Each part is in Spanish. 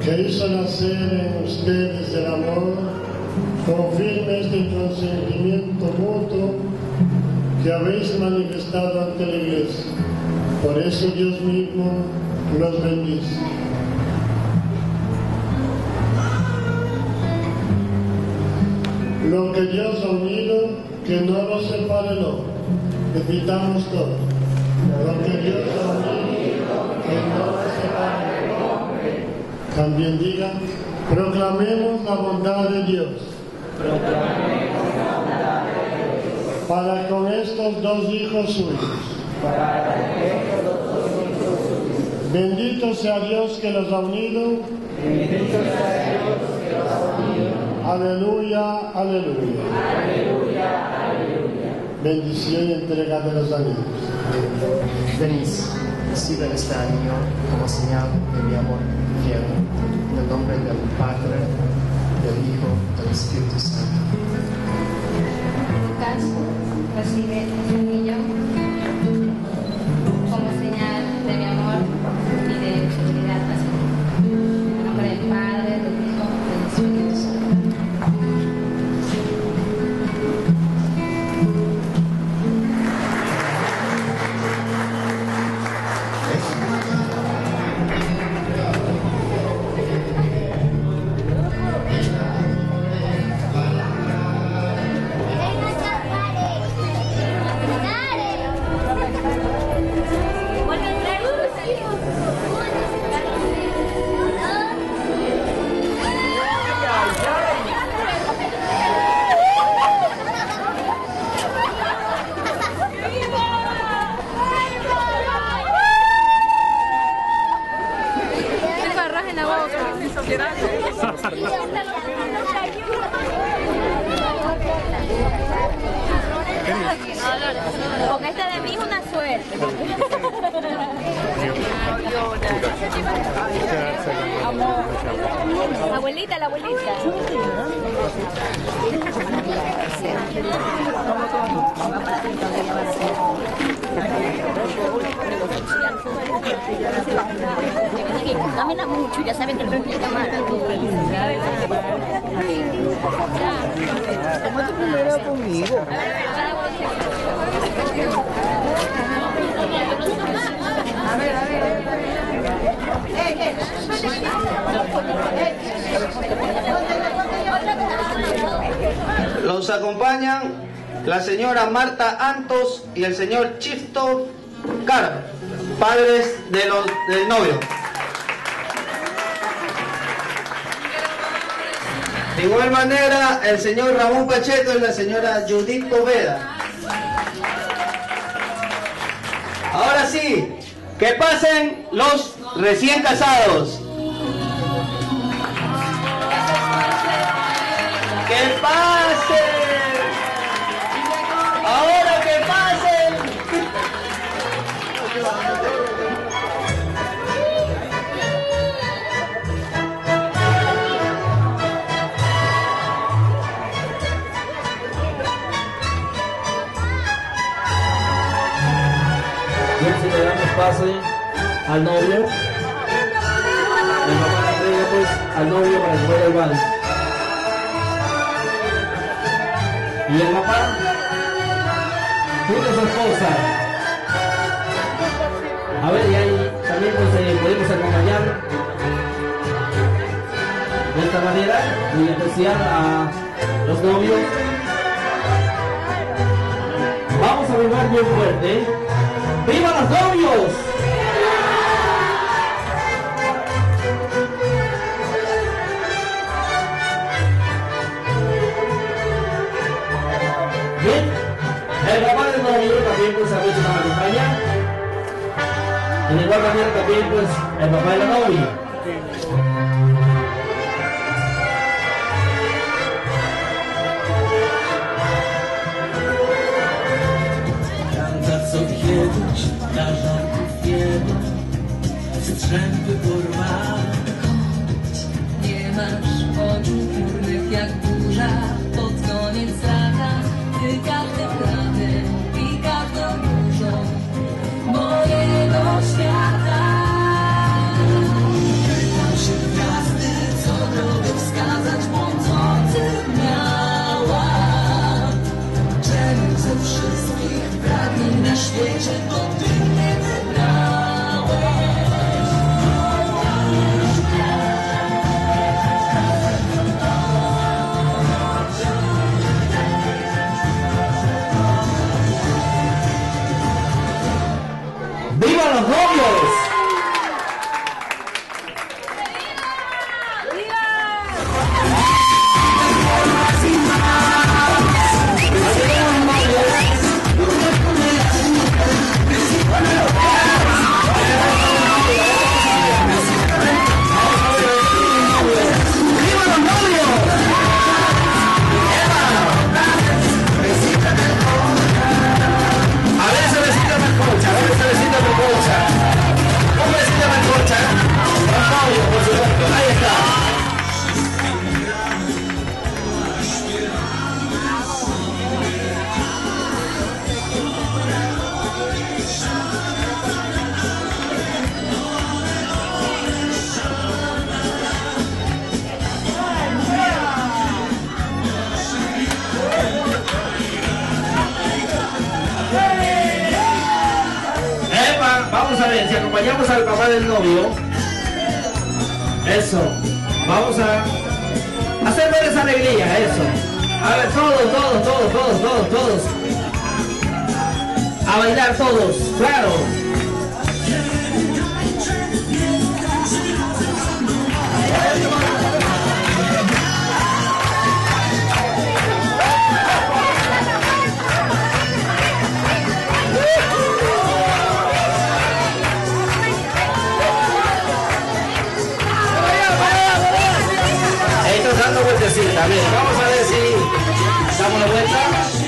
que hizo nacer en ustedes el amor, confirme este consentimiento mutuo que habéis manifestado ante la Iglesia. Por eso Dios mismo los bendice. Lo que Dios ha unido, que no lo separe el hombre. Repitamos todo. Lo que Dios ha unido, que no lo separe el hombre. También digan, proclamemos la bondad de Dios. Proclamemos la bondad de Dios. Para con estos dos hijos suyos. Para con estos dos hijos suyos. Bendito sea Dios que los ha unido. Bendito sea Dios que los ha unido. Aleluya, aleluya. Aleluya, aleluya. Bendición y entrega de los anillos. Venid, reciban este anillo como señal de mi amor fiel, en el nombre del Padre, del Hijo, del Espíritu Santo. Lucas recibe este anillo como señal de mi amor y de fidelidad hacia ti. En el nombre del Padre, del Hijo y del Espíritu Santo. Porque esta de mí es una suerte. Abuelita, la abuelita. Camina mucho, ya saben que el refri está mal. Toma tu primero conmigo. Los acompañan la señora Marta Antos y el señor Chifto Car, padres del novio. De igual manera, el señor Ramón Pacheco y la señora Judith Poveda. Ahora sí, que pasen los recién casados. ¡Que pasen! ¡Ahora que pasen! Bien, si le damos pase al novio, el papá le entrega pues al novio para que fuera el vals. Y el papá, junto a su esposa. A ver, y ahí también pues, podemos acompañar de esta manera, muy especial a los novios. Vamos a vibrar bien fuerte. ¡Viva los novios! Bien, el papá del novio también pues a veces nos acompaña. De igual manera también pues el papá de la novia. Co kiedyś dla żartów jeden strzępy porwane. Nie masz oczu chmurnych jak burza pod koniec lata. Ty każdym latem i każdą burzą mojego świata. Pytam się gwiazdy Vamos al papá del novio. Eso. Vamos a hacer ver esa alegría, eso. A ver, todos. A bailar todos, claro. Estamos dando vueltecita, bien, vamos a ver si damos la vuelta.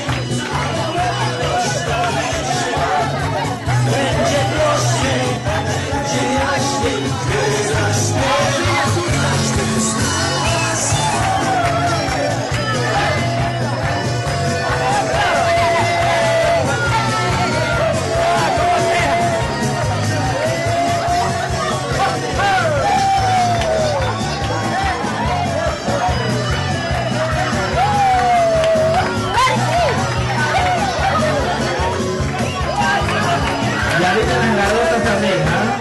Y ahorita las garotas también, ¿ah?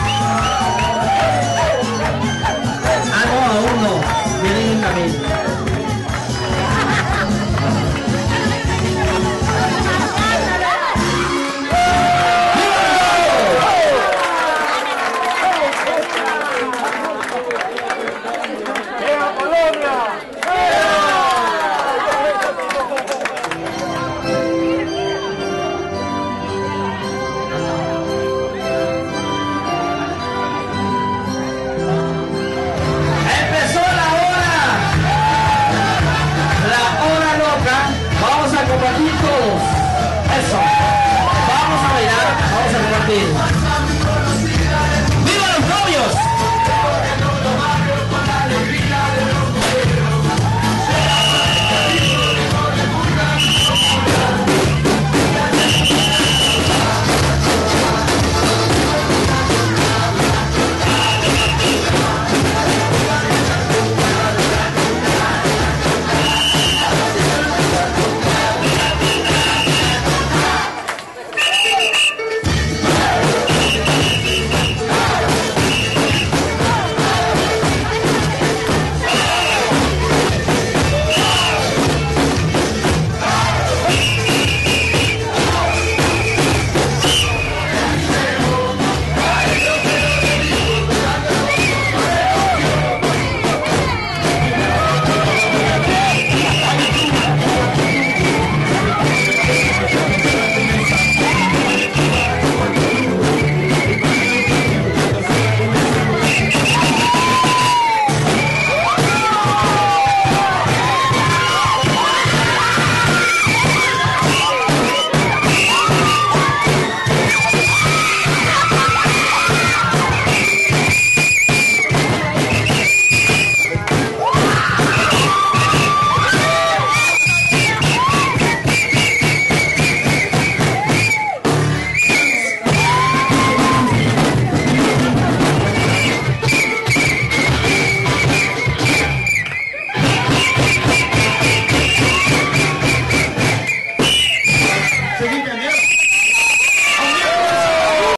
Ah, no, aún no. Vienen en camino. Empezó la hora loca. Vamos a compartir todos. Eso. Vamos a bailar, vamos a compartir. ¡Viva los novios! Seguidamente